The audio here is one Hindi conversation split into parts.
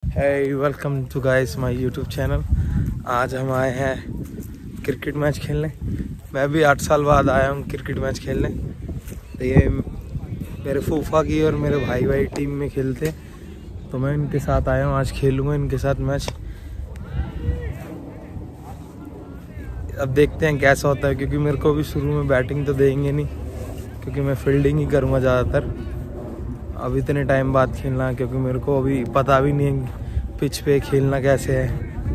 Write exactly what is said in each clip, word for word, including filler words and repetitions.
Hey, welcome to guys my YouTube channel. आज हम आए हैं क्रिकेट मैच खेलने। मैं भी आठ साल बाद आया हूँ क्रिकेट मैच खेलने। तो ये मेरे फूफा की और मेरे भाई भाई टीम में खेलते, तो मैं इनके साथ आया हूँ। आज खेलूँगा इनके साथ मैच। अब देखते हैं कैसा होता है, क्योंकि मेरे को भी शुरू में बैटिंग तो देंगे नहीं, क्योंकि मैं फील्डिंग ही करूँगा ज़्यादातर। अब इतने टाइम बाद खेलना, क्योंकि मेरे को अभी पता भी नहीं है पिच पे खेलना कैसे है।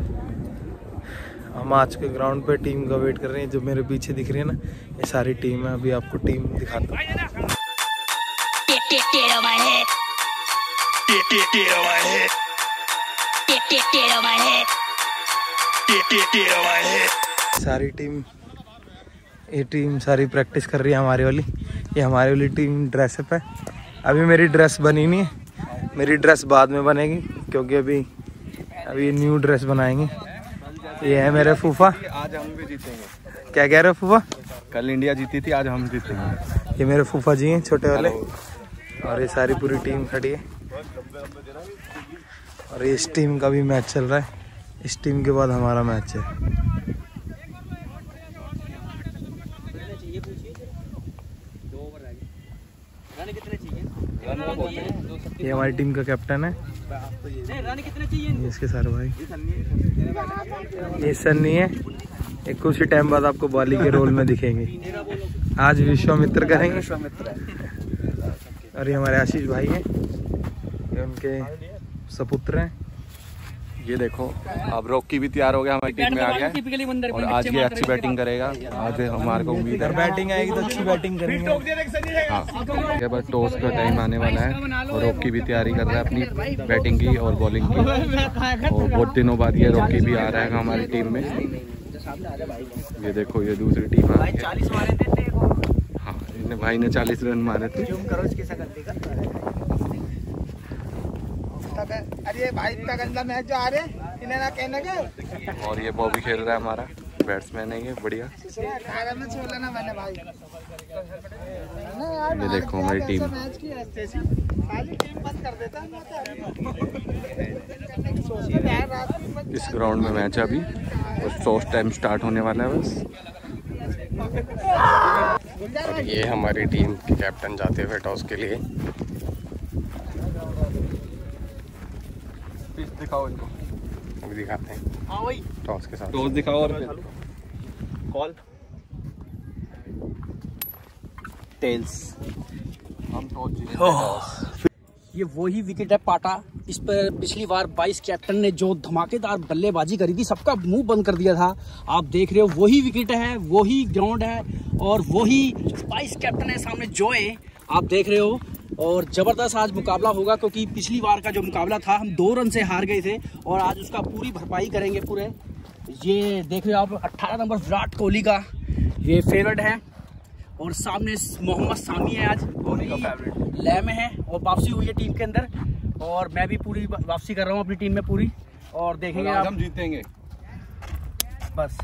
हम आज के ग्राउंड पे टीम का वेट कर रहे हैं। जो मेरे पीछे दिख रही है ना, ये सारी टीम है। अभी आपको टीम दिखाता हूँ। सारी टीम ये टीम सारी प्रैक्टिस कर रही है हमारी वाली। ये हमारी वाली टीम ड्रेसअप है। अभी मेरी ड्रेस बनी नहीं है, मेरी ड्रेस बाद में बनेगी, क्योंकि अभी अभी न्यू ड्रेस बनाएंगे। ये है मेरे फूफा। आज हम भी जीतेंगे। क्या कह रहे हो फूफा? कल इंडिया जीती थी, आज हम जीतेंगे। ये मेरे फूफा जी हैं छोटे वाले, और ये सारी पूरी टीम खड़ी है। और इस टीम का भी मैच चल रहा है। इस टीम के बाद हमारा मैच है। ये हमारी टीम का कैप्टन है, ये इसके सारे भाई। ये सन्नी है, एक कुछ ही टाइम बाद आपको बॉलिंग के रोल में दिखेंगे। आज विश्वामित्र करेंगे। और ये हमारे आशीष भाई हैं, ये उनके सपुत्र हैं। ये देखो, अब रॉकी भी तैयार हो गया, हमारी टीम में आ गया है और आज ये अच्छी बैटिंग करेगा। आज हमारे को उम्मीद है बैटिंग आएगी तो अच्छी बैटिंग करेंगे। हाँ, के बाद टॉस का टाइम आने वाला है और रॉकी भी तैयारी कर रहा है अपनी बैटिंग की और बॉलिंग की। और बहुत दिनों बाद ये रॉकी भी आ रहा है हमारी टीम में। ये देखो, ये दूसरी टीम आ रही है। हाँ, इन्हें भाई ने चालीस रन मारे थे। अरे भाई इतना गंदा मैच जो आ रहे इन्हें ना कहने के। और ये बॉबी खेल रहा है, हमारा बैट्समैन है ये, बढ़िया। में छोड़ा ना मैंने भाई। ये देखो हमारी टीम। मैच की टीम बंद कर देता है। इस ग्राउंड में मैच है अभी और टॉस टाइम स्टार्ट होने वाला है बस। और ये हमारी टीम के कैप्टन जाते हुए टॉस के लिए। दिखाओ इनको, अभी दिखाते हैं। हाँ वही टॉस के साथ टॉस दिखाओ और फिर कॉल टेल्स। हम टॉस जीते। ये वही विकेट है पाटा। इस पर पिछली बार बाईस कैप्टन ने जो धमाकेदार बल्लेबाजी करी थी, सबका मुंह बंद कर दिया था। आप देख रहे हो, वही विकेट है, वही ग्राउंड है और वही बाईस कैप्टन है। सामने जोए आप देख रहे हो। और जबरदस्त आज मुकाबला होगा, क्योंकि पिछली बार का जो मुकाबला था हम दो रन से हार गए थे और आज उसका पूरी भरपाई करेंगे पूरे। ये देख रहे हो आप, अट्ठारह नंबर विराट कोहली का ये फेवरेट है और सामने मोहम्मद सामी है। आज धोनी का फेवरेट लय में है और वापसी हुई है टीम के अंदर। और मैं भी पूरी वापसी कर रहा हूँ अपनी टीम में पूरी। और देखेंगे आज आप, हम जीतेंगे बस।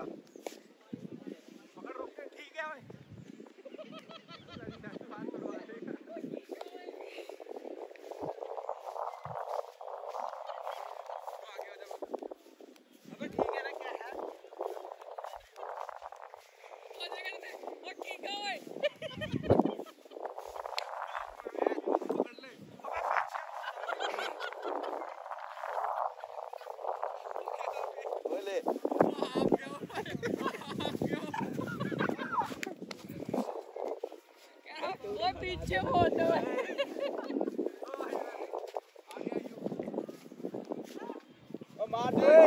पीछे फोटो है। मार दे।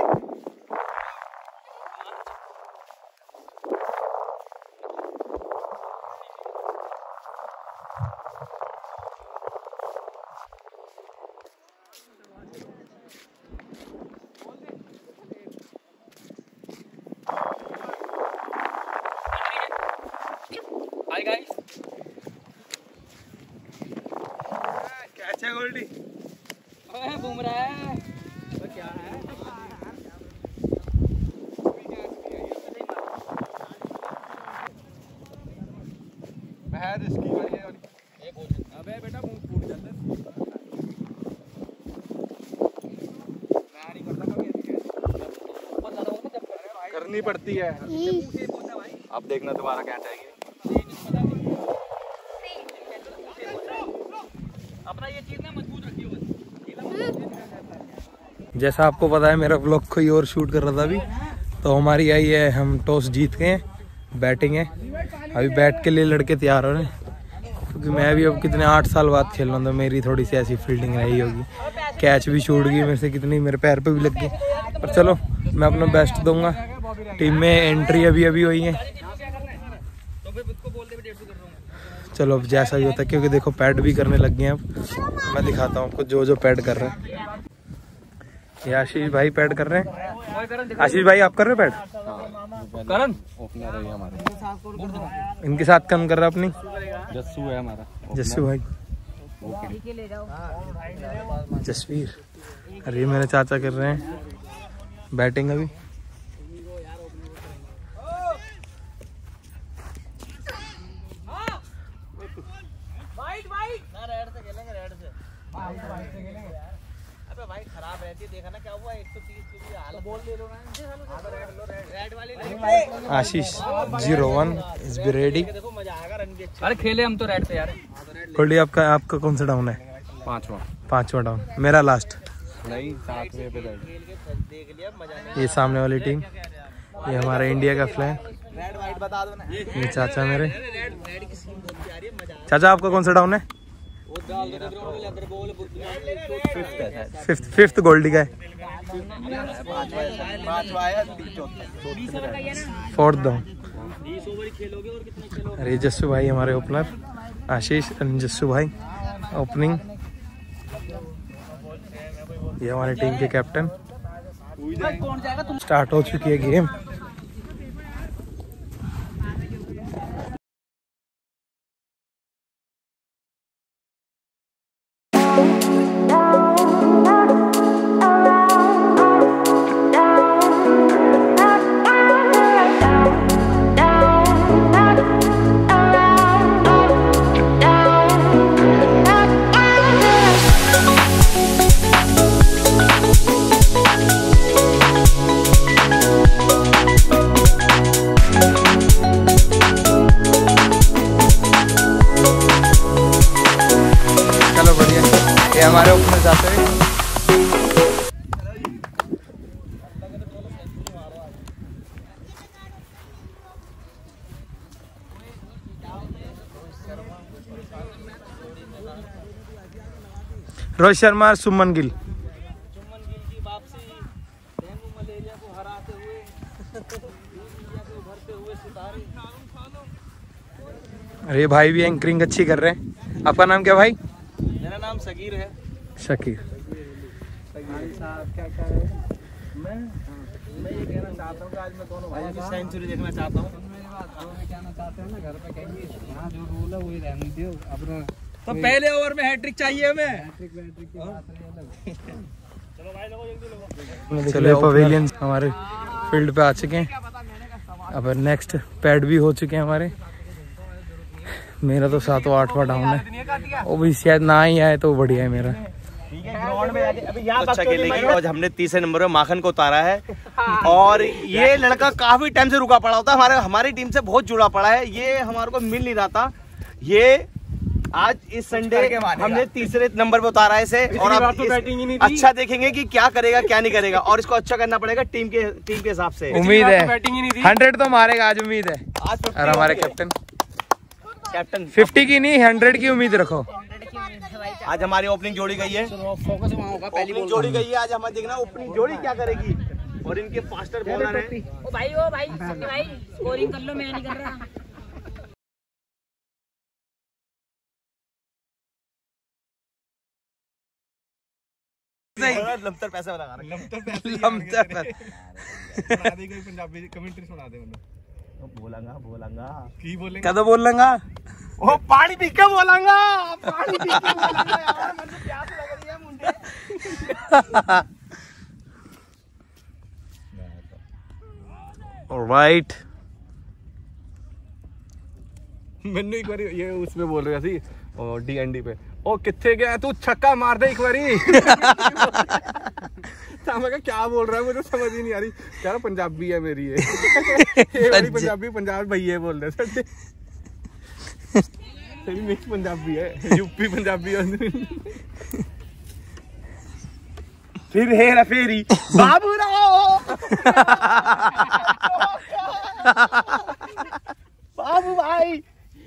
हाय गाइस, कैच है गोल्डी। ओए घूम रहा है तो क्या है। है इसकी भाई है। अबे बेटा मुंह फूट जाता है। करनी पड़ती है। अब देखना दोबारा क्या चाहिए। अपना ये चीज ना मजबूत रखियो बस। जैसा आपको पता है मेरा व्लॉग कोई और शूट कर रहा था अभी, तो हमारी आई है, हम टॉस जीत गए, बैटिंग है। अभी बैट के लिए लड़के तैयार हो रहे हैं, क्योंकि मैं भी अब कितने आठ साल बाद खेल रहा हूँ, तो मेरी थोड़ी सी ऐसी फील्डिंग रही होगी। कैच भी छूट गई मेरे से कितनी, मेरे पैर पे भी लग गई, पर चलो मैं अपना बेस्ट दूंगा। टीम में एंट्री अभी अभी हुई है, चलो अब जैसा ही होता है, क्योंकि देखो पैड भी करने लग गए हैं। अब मैं दिखाता हूँ आपको जो जो पैड कर रहे हैं। ये आशीष भाई पैड कर रहे हैं। आशीष भाई आप कर रहे हो पैड? करण ओपनर है हमारे। इनके साथ कौन कर रहा है अपनी? जस्सू है हमारा। जस्सू भाई, जसवीर। अरे ये मेरे चाचा कर रहे हैं बैटिंग अभी। खराब रहती है, देखा ना क्या हुआ, एक सौ तीस की हालत। बोल ले लो ना, रेड वाली। Ashish zero one is be ready. देखो मजा आएगा, रन भी अच्छा। अरे खेले हम तो रेड पे यार। कोल्डी आपका आपका कौन सा डाउन है? पांचवा। पांचवा डाउन, मेरा लास्ट। नहीं सातवें पे देख लिया, मजा। ये सामने वाली टीम, ये हमारा इंडिया का फ्लैग। रेड वाइट बता दो ना। ये चाचा मेरे। रेड रेड की सीन बहुत प्यारी है, मजा। चाचा आपका कौन सा डाउन है? फिफ्थ फिफ्थ गोल्डी का है। Fourth down. अरे जस्सू भाई हमारे ओपनर, आशीष जस्सू भाई ओपनिंग। ये हमारी टीम के कैप्टन। स्टार्ट हो चुकी है गेम। हमारे ओपनर जाते हैं। रोहित शर्मा और सुमन गिल। सुमन गिल की वापसी, डेंगू मलेरिया को हराते हुए, इंडिया को उभरते हुए सितारे। अरे भाई भी एंकरिंग अच्छी कर रहे हैं। आपका नाम क्या भाई? मेरा नाम सगीर है। शकीर। साहब क्या क्या है? मैं मैं ये कहना चाहता हूँ कि आज मैं दोनों भाई की सेंचुरी देखना चाहता हूँ। कहना चाहते हैं ना, घर पे कहेंगे हाँ जो रूल है वही रहने दो अपना। तो पहले ओवर में हैट्रिक चाहिए हमें। हैट्रिक हैट्रिक की बात है। चलो भाई लोगों जल्दी लोगो। चलो पवेलियन हमारे फील्ड पे आ चुके हैं। अब नेक्स्ट पैड भी हो चुके हैं हमारे। मेरा तो सातवां आठवां डाउन है, वो भी शायद ना ही आए तो बढ़िया है मेरा। ग्राउंड में आके अभी यहाँ अच्छा खेलेगी और हमने तीसरे नंबर पे माखन को उतारा है। और ये लड़का काफी टाइम से रुका पड़ा होता है, हमारे हमारी टीम से बहुत जुड़ा पड़ा है। ये हमारे को मिल नहीं रहा था, ये आज इस संडे हमने तीसरे नंबर पे उतारा है इसे। और अब तो अच्छा देखेंगे कि क्या करेगा क्या नहीं करेगा, और इसको अच्छा करना पड़ेगा टीम के टीम के हिसाब से। उम्मीद है हंड्रेड तो मारेगा आज, उम्मीद है। और हमारे कैप्टन कैप्टन फिफ्टी की नहीं हंड्रेड की उम्मीद रखो। आज हमारी ओपनिंग जोड़ी गई है, फोकस वहाँ होगा। पहली ओपनिंग जोड़ी गई है आज। हमें देखना ओपनिंग जोड़ी क्या करेगी। और इनके फास्टर बॉलर हैं। ओ भाई ओ भाई सन्नी भाई स्कोरिंग कर लो, मैं नहीं कर रहा। लमतर पैसे वाला गाना। लमतर पंजाबी कमेंट्री सुना दे। बोलांगा बोलांगा की बोलेंगे क्या तो बोल लूंगा। ओ पानी पी के बोलांगा, पानी पी के बोलांगा यार, मुझे प्यास लग रही है मुंडे। ऑलराइट। मैंने एक बार ये उसमें बोल रहा थी और डी एन डी पे, ओ किथे गया तू, छक्का मार दे एक बारी। मैं कहा क्या बोल रहा है, मुझे समझ ही नहीं आ रही। कह रहा पंजाबी है मेरी ये ये वाली पंजाबी, पंजाब भैया बोल रहे थे, तेरी मिक्स पंजाबी है, यूपी पंजाबी है। फिर हेरा फेरी बाबू राव बाबू भाई,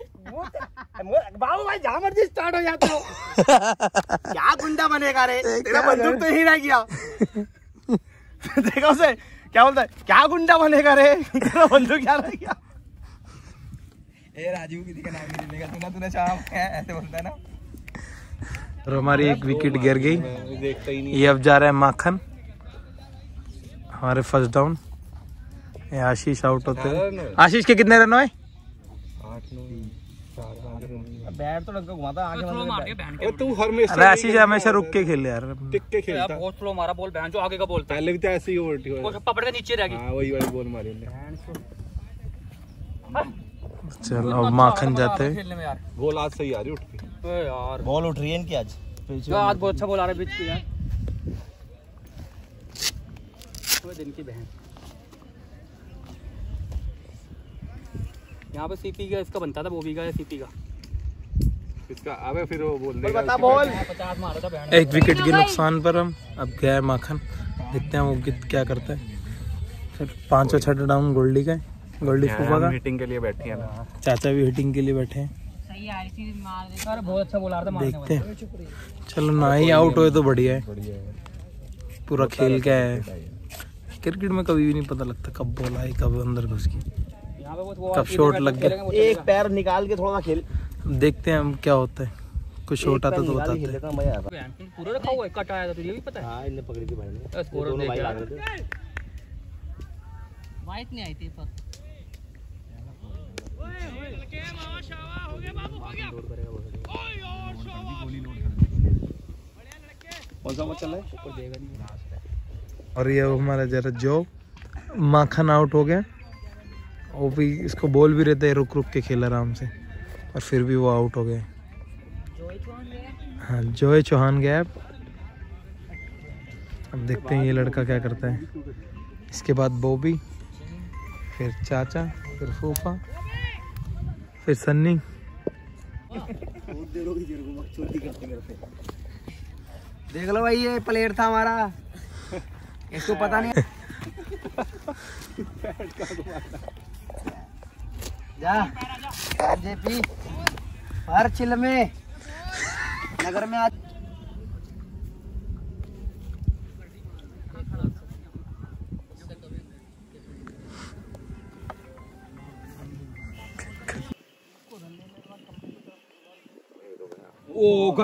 बाबू भाई जहाँ मर्जी स्टार्ट हो जाता हो। क्या गुंडा बनेगा रे, तेरा बंदूक तो ही रह गया। देखा उसे क्या बोलता है, क्या गुंडा बनेगा रे, तेरा बंदूक क्या रह गया। ए राजू किसी का नाम नहीं लेगा, तूने तूने शाम ऐसे बोलता है ना। और हमारी एक विकेट गिर गई, देखता ही नहीं। ये अब जा रहा है माखन, हमारे फर्स्ट डाउन। ये आशीष आउट होते हैं। आशीष के कितने रन हुए? बैट तो लग घुमाता आगे अरे तू हमेशा अरे आशीष हमेशा रुक के खेले यार, टिक के खेलता। बहुत स्लो मारा बॉल, बहन जो आगे का बॉल था, पहले भी तो ऐसे ही उल्टी हो, पकड़ के नीचे रह गई। हाँ वही वाली बॉल मारी। चल अब माखन जाते हैं। खेलने में यार बॉल आज सही आ रही उठ के यार, बॉल उठ रही है इनकी आज। आज बहुत अच्छा बॉल आ रहा है बीच पे यार, दिन की बहन। यहाँ पे सीपी का इसका बनता था, बॉबी का या सीपी का इसका। अबे फिर वो बोल देगा बता बॉल। पचास मारा था बहन। एक विकेट के नुकसान पर हम अब गया है माखन, देखते हैं वो कित क्या करता है। फिर पांचों छठे डाउन गोल्डी का, गोल्डी फूफा का। हिटिंग के लिए बैठी है ना, चाचा भी हिटिंग के लिए बैठे हैं, सही आ रही थी, मार दे। अरे बहुत अच्छा बॉल आ रहा था मारने देखते हैं। चलो ना ही आउट हुए तो बढ़िया है, पूरा खेल क्या है। क्रिकेट में कभी भी नहीं पता लगता कब बॉल आई, कब अंदर घुस गई, यहाँ पे वो कब शॉट लग गया। एक पैर निकाल के थोड़ा खेल, देखते हैं हम क्या होता है, कुछ शॉट आता तो बताते हैं। मजा आता। पूरा रखा हुआ है, कट आया था तुझे भी पता है। हाँ इनने पकड़ी थी भाई ने, स्कोर दोनों देख भाई यार। लाग रहे थे। वाइट नहीं आई थी पर कौन सा मैच चल रहा है? और ये हमारा जरा जो माखन आउट हो गया, वो भी इसको बोल भी रहते हैं रुक रुक के खेल आराम से, और फिर भी वो आउट हो गए। हाँ जोए चौहान गया। अब देखते हैं ये लड़का क्या करता है। इसके बाद बॉबी, फिर चाचा, फिर फूफा, फिर सन्नी। देख लो भाई, ये प्लेयर था हमारा, इसको पता नहीं। जा जेपी हर चिल में नगर में आज ओ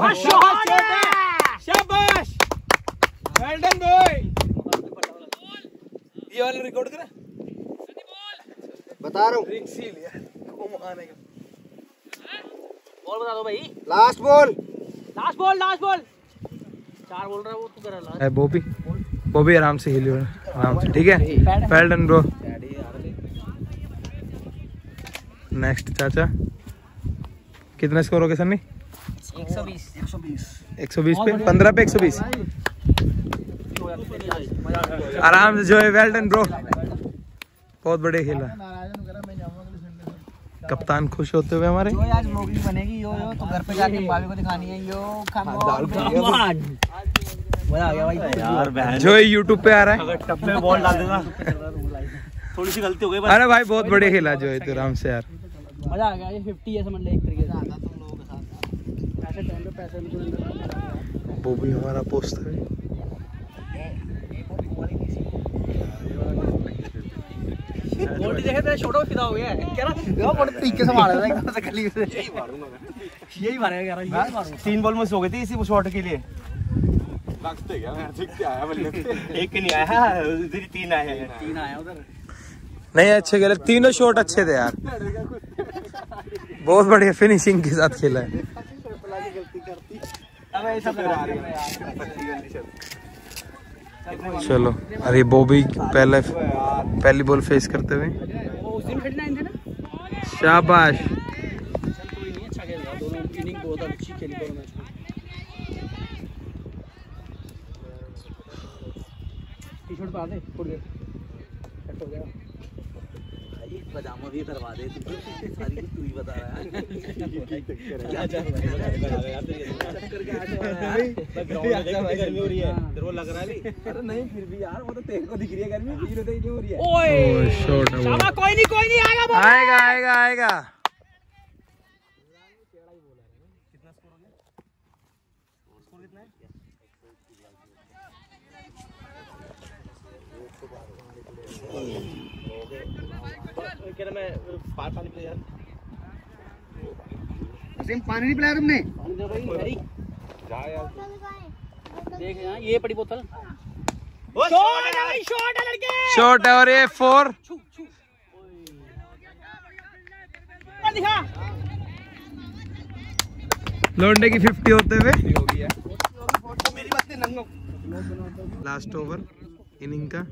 शाबाश, वेल डन बॉय। ये वाला रिकॉर्ड करा, बता रहा हूँ। रिक्स ही लिया घुमाने का। बॉल बता दो भाई, last ball, last ball, last ball. चार बोल रहा है वो, तू कर रहा है। बॉबी बॉबी आराम से हिलियो, आराम से, ठीक है। Well done bro. नेक्स्ट चाचा, कितना स्कोर हो गया सन्नी? एक सौ बीस एक सौ बीस एक सौ बीस पे पंद्रह पे एक सौ बीस। आराम से जो है, वेल डन ब्रो, बहुत बढ़िया खेला। कप्तान खुश होते हुए हमारे। जो आज व्लॉगिंग बनेगी यो यो तो घर पे जाके भाभी को दिखानी है। यो मजा आ गया भाई यार बहन, जो यूट्यूब पे आ रहा है। अगर टप में बॉल डाल देना, थोड़ी सी गलती हो गई। अरे भाई बहुत बढ़िया खेला जो है, तो आराम से यार मजा आ गया। ये फिफ्टी है समझ ले, एक तरीके से आता तुम लोगों के साथ। पैसे टाइम पे पैसे में वो भी हमारा पोस्टर है। गोल्डी देखे तेरा छोटा फिदा हो गया है क्या ना, बड़े तरीके से मारा था एकदम से गली से। यही मारूंगा मैं, यही मारेगा यार, यही मारूंगा। तीन बॉल में सो गई थी इसी शॉट के लिए। लगते क्या मैं ठीक से आया बल्ले पे। एक नहीं आया, उधर तीन आए हैं। तीन आया उधर। नहीं अच्छे खेले, तीनों शॉट अच्छे थे यार, बहुत बढ़िया फिनिशिंग के साथ खेला है। अब ऐसा करा रही है। चलो, अरे बॉबी पहले पहली बॉल फेस करते हुए, वो उस दिन खेलना है ना। शाबाश। चल कोई नहीं, अच्छा खेल रहा, दोनों इनिंग बहुत अच्छी खेली दोनों मैच में। टी शर्ट पा दे थोड़ी देर सेट हो जाएगा। पजामा भी करवा दे तू, सारी कुछ तू ही बता रहा है। गर्मी हो रही है तेरे को लग रहा है? अरे नहीं फिर भी यार वो तो तेरे को दिख रही है गर्मी, मुझे तो नहीं हो रही है। ओए शॉट शाबाश, कोई नहीं कोई नहीं आएगा वो। आएगा आएगा आएगा। पानी नहीं पिलाया तुमने? देख यहाँ ये बड़ी बोतल शॉट है और ये फोर। दिखा लौंडे की फिफ्टी होते हुए लास्ट ओवर इनिंग का।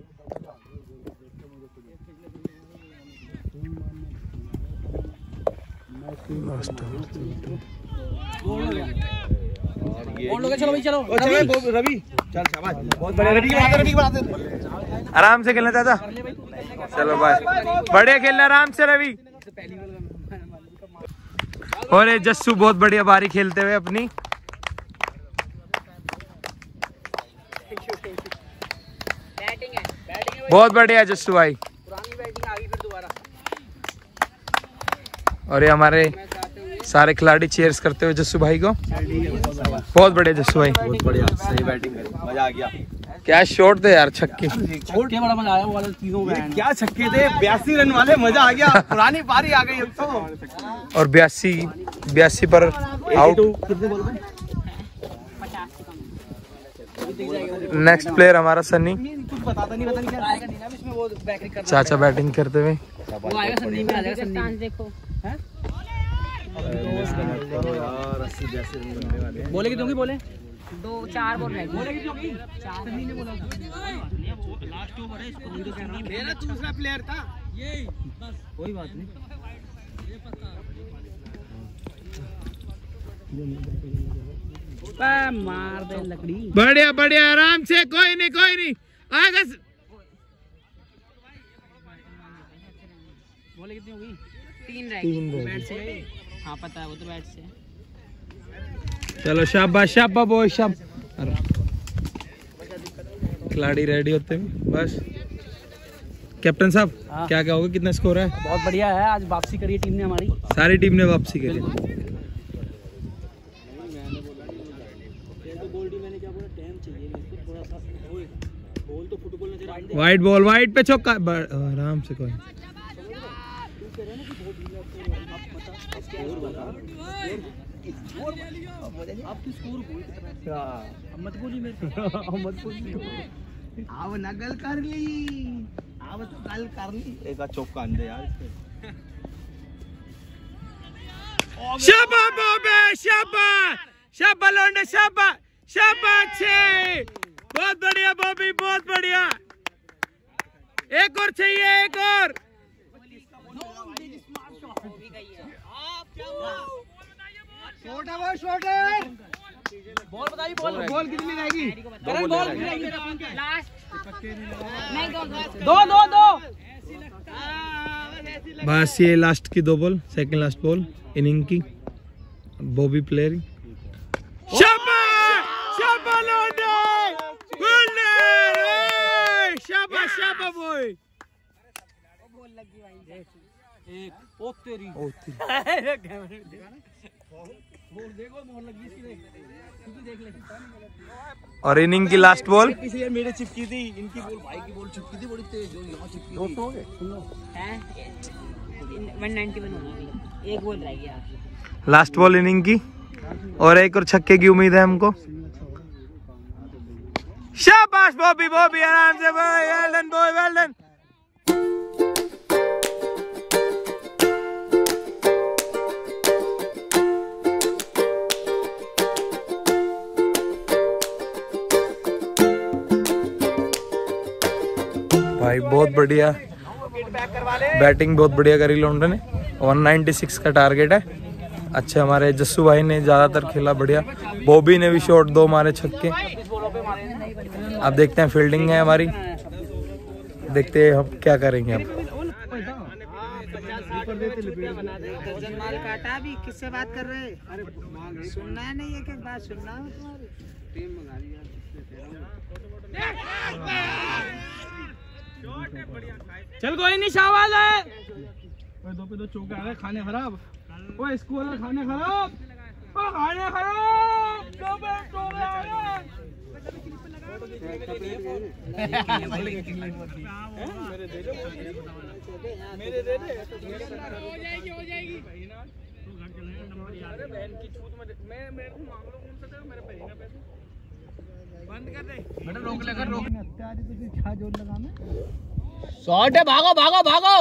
चलो भाई चलो रवि चल शाबाश, बहुत बढ़िया। रवि की बात है, रवि की बात है। आराम से खेलना चाचा। चलो बाय, बढ़िया खेलना आराम से रवि। और ये जस्सू बहुत बढ़िया बारी खेलते हुए अपनी। बहुत बढ़िया जस्सू भाई। पुरानी बैटिंग आ गई फिर दोबारा। और ये हमारे सारे खिलाड़ी चीयर्स करते हुए जस्सू भाई को। बहुत बढ़िया जस्सू भाई, बहुत बढ़िया, सही बैटिंग करी, मजा आ गया। क्या शॉट थे यार, छक्के। छक्के बड़ा मजा आया वो वाले तीनों में। क्या छक्के थे, बयासी रन वाले, मजा आ गया। पुरानी पारी आ गई अब तो। और बयासी बयासी पर आउट। नेक्स्ट प्लेयर हमारा सन्नी। कुछ बताता नहीं पता नहीं क्या आएगा नहीं ना इसमें वो बैटिंग कर चाचा बैटिंग करते हुए। वो आएगा सन्नी में आ जाएगा सन्नी। देखो बोले कि दूंगी बोले दो चार बॉल रह गई। बोले कि दूंगी सन्नी ने बोला लास्ट ओवर है इसको नहीं तो कह रहा मेरा दूसरा प्लेयर था ये बस कोई बात नहीं। मार दे लकड़ी। बढ़िया बढ़िया आराम से, कोई नहीं कोई नहीं आगे। बोले कितनी होगी? तीन रह गई। बैट से हाँ पता है वो तो बैट से। चलो शाबाश शाबाश बॉय शाब। खिलाड़ी रेडी होते हैं बस। कैप्टन साहब हाँ। क्या कहोगे, कितना स्कोर है? बहुत बढ़िया है, आज वापसी करी है टीम ने हमारी। सारी टीम ने वापसी करी। वाइट बॉल, वाइट पे चौका। आराम से कोई आपकी स्कोर बोल कितना है? मत बोली मेरे मत बोली। अब नकल कर ली, अब तो कल कर ली। एक चौका अंदर यार। शाबाश बॉबे, शाबाश शाबाश लौंडे, शाबाश शाबाश छे। बहुत बढ़िया बॉबी, बहुत बढ़िया। एक और चाहिए, एक और। शॉट है वो, शॉट है। बॉल बताइए बॉल बॉल कितनी रहेगी? करण बॉल कितनी रहेगी? लास्ट नहीं दो दो दो दो। बस ये लास्ट की दो ball, second last ball inning की। Bobby player. शाबाश शाबाश लौंडे, विनर। शाबाश शाबाश बॉय। एक ओ तेरी ओ तेरी। बोल देखो मोहर लगी इसकी, देख देख ले। और इनिंग की लास्ट बॉल। किसी यार मेरे चिपकी थी, इनकी बॉल, भाई की बॉल चिपकी थी बड़ी तेज, जो यहाँ चिपकी थी। है वन नाइन्टी वन होगी। एक बॉल रह गया। लास्ट बॉल इनिंग की और एक और छक्के की उम्मीद है हमको। शाबाश बॉबी, बॉबी आराम से भाई। Well done boy, well done. भाई बहुत बढ़िया बैटिंग, बहुत बढ़िया करी लौंडे ने। वन नाइन्टी सिक्स का टारगेट है। अच्छे हमारे जस्सू भाई ने ज्यादातर खेला, बढ़िया। बॉबी ने भी शॉट दो मारे, छक्के। अब देखते हैं फील्डिंग है हमारी। देखते हैं हम क्या करेंगे अब। माल काटा भी किससे बात कर रहे हैं? सुनना है नहीं, एक एक बात सुनना है तुम्हारी। चल कोई नहीं, शाबाश है। दो पे दो चौके आ गए, खाने खराब। ओ स्कूल में खाने खराब, ओ खाने खराब। दो पे चौके आ गए। मेरे दे दे, हो जाएगी हो जाएगी। तू घर चलेगा, नंबर याद है। बहन की छूट में मैं मेरे को मांग लो कौन सा दे, मेरे पे ना पैसे बंद कर दे। बेटा रोक लेकर रोक। अत्यारी तो तुझे छा जोर लगा में। शॉट है, भागो भागो भागो।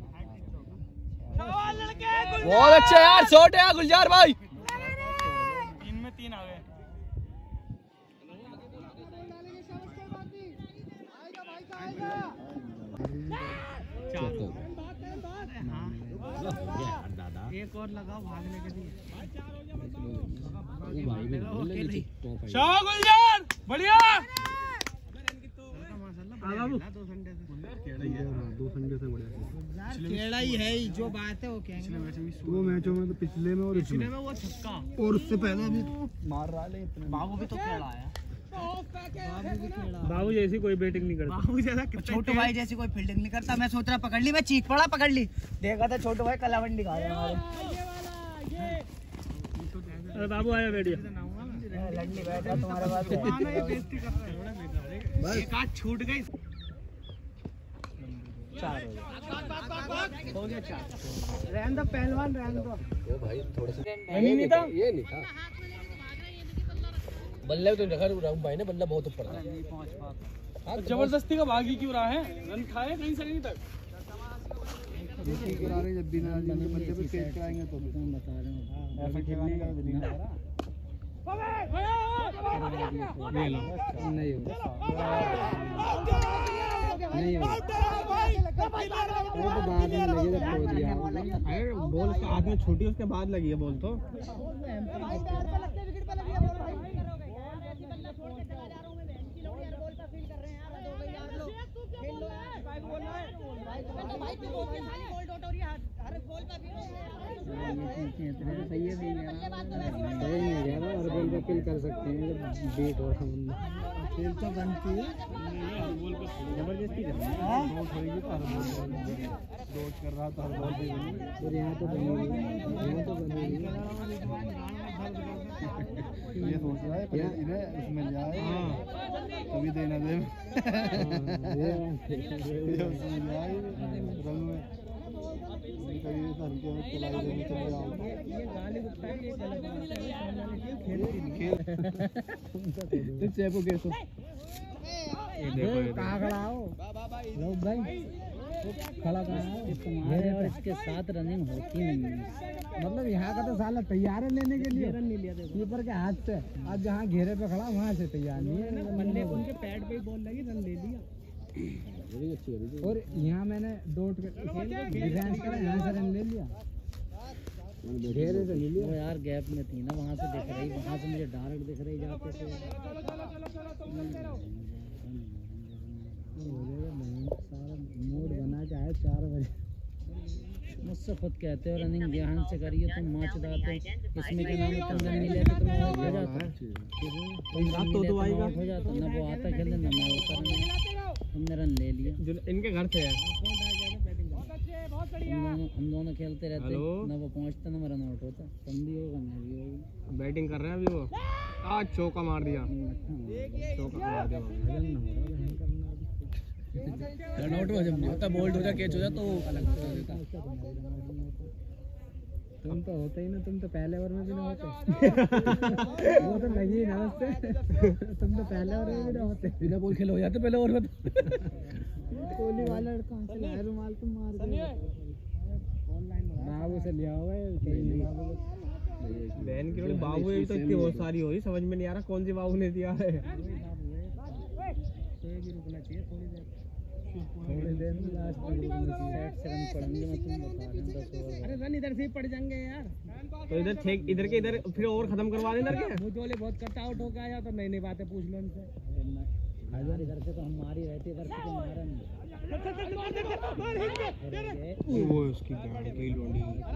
बहुत अच्छा यार, शॉट है गुलजार भाई। तीन में तीन आ गए। एक और लगाओ भागने के लिए। शाह गुलजार बढ़िया। केड़ा ही है ही, जो बात है वो कहेंगे। दो मैचों में तो पिछले में और पिछले में वो छक्का और उससे पहले भी मार रहा है। बाबू भी तो खेला है। बाबू जैसी कोई बैटिंग नहीं करता। बाबू जैसा छोटू भाई जैसी कोई फील्डिंग नहीं करता। मैं सोच रहा पकड़ ली, मैं चीख पड़ा पकड़ ली। देखा था छोटू भाई कलावंडी खा रहे हमारे। अरे बाबू आया बैठिए। लड़नी बैठा तुम्हारे पास। एक आध छूट गई। चार हो गया, चार। रहन दो पहलवान, रहन दो। वो भाई थोड़ा सा नहीं था, ये नहीं था। बल्ले तो देखा राहुल भाई ने, बल्ला बहुत ऊपर था। जबरदस्ती का भागी क्यों रहा है? रन खाए कहीं से नहीं तक। जब बिना बल्ले पे कैच कराएंगे तो बता रहे हैं ऐसा खेलने का नहीं लग रहा। नहीं होगा नहीं वो तो बाद में लगी जब खो दिया। अरे बॉल का हाथ में छोटी, उसके बाद लगी है बॉल तो। सही है, सही है ना, हर बॉल पे किल कर सकते हैं जब बीट हो रहा बंदा। खेल तो बनती है, जबरदस्ती कर रहा है। डॉट होगी तो हर बॉल डॉट कर रहा था, हर बॉल पे बनी। और यहाँ तो बनी, यहाँ तो बनी। ये सोच रहा है पहले इधर उसमें जाए तभी देना दे। ये उसमें जाए रंग में कहाँ खड़ा हो भाई? खड़ा कहाँ है? और इसके साथ रनिंग होती नहीं है। मतलब यहाँ का तो साला तैयार है लेने के लिए, रन नहीं लिया कीपर के हाथ से। अब जहाँ घेरे पे खड़ा वहाँ से तैयार नहीं है। बल्ले उनके पैड पे बॉल लगी, रन ले लिया। और यहाँ मैंने डॉट डिफेंस करा, यहाँ से रन ले लिया। घेरे से ले लिया। वो यार गैप में थी ना, वहाँ से दिख रही, वहाँ से मुझे डायरेक्ट दिख रही जाते थे। सारा मूड बना के आए चार बजे। मुझसे खुद कहते हो रनिंग ध्यान से करिए, तुम माच दाते इसमें के नाम तुम रन नहीं लेते तो मैं हो जाता तो तो आएगा हो जाता ना। वो आता खेलने ना मैं होता रन, हमने रन ले लिया। जो इनके घर से है, हम दोनों हम दोनों खेलते रहते, ना वो पहुंचता ना मेरा नॉट होता। कम भी होगा ना भी होगी। बैटिंग कर रहे हैं अभी वो, आज चौका मार दिया, चौका मार दिया। रन आउट हो जब नहीं होता, बोल्ड हो जा, कैच हो जा तो अलग हो जाता। तुम तो होते ही ना, तुम तो पहले ओवर में भी ना होते। वो तो लगी ना उससे। तुम तो पहले ओवर में भी ना होते, बिना बॉल खेल हो जाते पहले ओवर में। कोहली वाला कौन से लाए रुमाल तुम मार दिए? बाबू से लिया होगा बहन की। बाबू ये तो इतनी बहुत सारी हुई, समझ में नहीं आ रहा कौन सी बाबू ने दिया है। रुकना चाहिए थोड़ी देर, थोड़ी देर में लास्ट तक रुकना चाहिए। सेट से रन पड़ेंगे मैं तुम बता रहे हैं दस ओवर। अरे रन इधर से ही पड़ जाएंगे यार। तो इधर ठीक इधर के इधर फिर ओवर खत्म करवा देना क्या? मुझे वाले बहुत कट आउट हो गया या तो नई नई बातें पूछ लो उनसे। इधर से तो हम मार ही रहते, इधर से तो मारा नहीं। वो उसकी गाड़ी की लोडी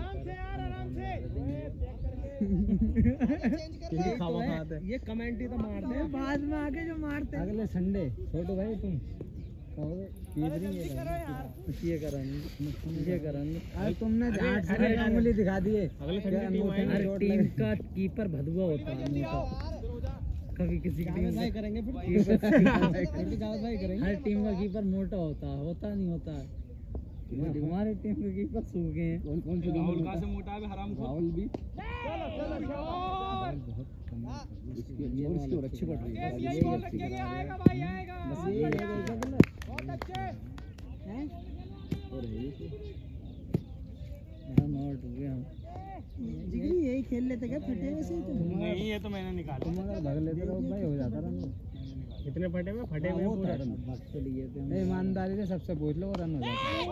ये कमेंट ही तो मारते हैं बाद में आके जो मारते हैं। अगले संडे छोटू भाई तुम कहोगे ये करेंगे ये करेंगे। अरे तुमने उंगली दिखा दिए। अगले टीम का कीपर भदुआ होता है, कभी किसी की टीम में करेंगे फिर हर टीम का कीपर मोटा होता है, होता नहीं होता है। हमारे टीम के कीपर सूखे हैं। कौन कौन से राहुल कहां से मोटा है? हराम राहुल भी और इसकी और अच्छी बढ़ रही है। ये गोल लगेगा, आएगा भाई आएगा। बस ये बहुत अच्छे हैं और ये मेरा नॉट हो गया। जिगरी यही खेल लेते क्या फटे वैसे? नहीं ये तो मैंने निकाला। तुम अगर भाग लेते रहो भाई हो जाता रन। कितने फटे में? फटे में पूरा भाग तो लिए थे। ईमानदारी से सबसे पूछ लो रन हो जाता है।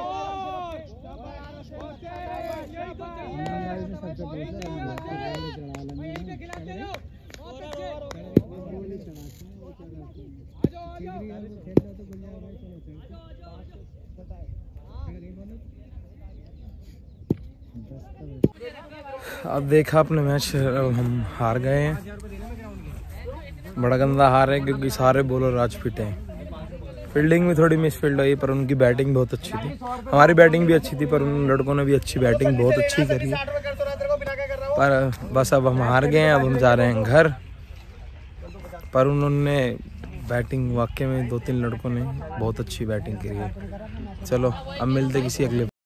ईमानदारी से सबसे पूछ लो रन हो जाता है। चढ़ा लेंगे खिलाते रहो। बहुत अच्छे गोली चढ़ाते हैं वो क्या करते हैं। आ जाओ आ जाओ खेल रहे तो गुंजा भाई चलो चलते हैं। अब देखा अपने मैच, हम हार गए हैं, बड़ा गंदा हार है क्योंकि सारे बॉलर आज फिट हैं। फील्डिंग में थोड़ी मिसफील्ड हुई पर उनकी बैटिंग बहुत अच्छी थी, हमारी बैटिंग भी अच्छी थी पर उन लड़कों ने भी अच्छी बैटिंग बहुत अच्छी करी है। पर बस अब हम हार गए हैं, अब हम जा रहे हैं घर। पर उन्होंने बैटिंग वाकई में दो तीन लड़कों ने बहुत अच्छी बैटिंग करी है। चलो अब मिलते किसी अगले